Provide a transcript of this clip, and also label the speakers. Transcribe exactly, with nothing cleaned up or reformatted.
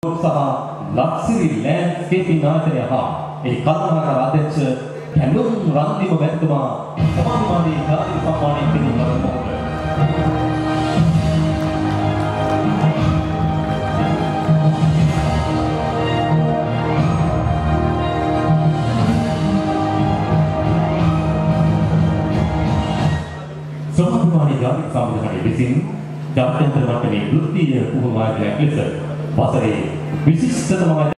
Speaker 1: සහ ලක්සිරි ලෑන්ඩ්ස්කේපින් ආයතනය හා ඒ කල්පනාකාර අධ්‍යක්ෂ කැඳුම් රන්දිම මැතිතුමා සමාජවාදී ජාතික සම්මානයෙන් පිළිගන්න ලබනවා. සමාජවාදී ජාතික සම්මානයේ විසින් ජාත්‍යන්තර මට්ටමේ වෘත්තීය පුහුණුවාදයක් ලෙස වසරේ විශිෂ්ටතම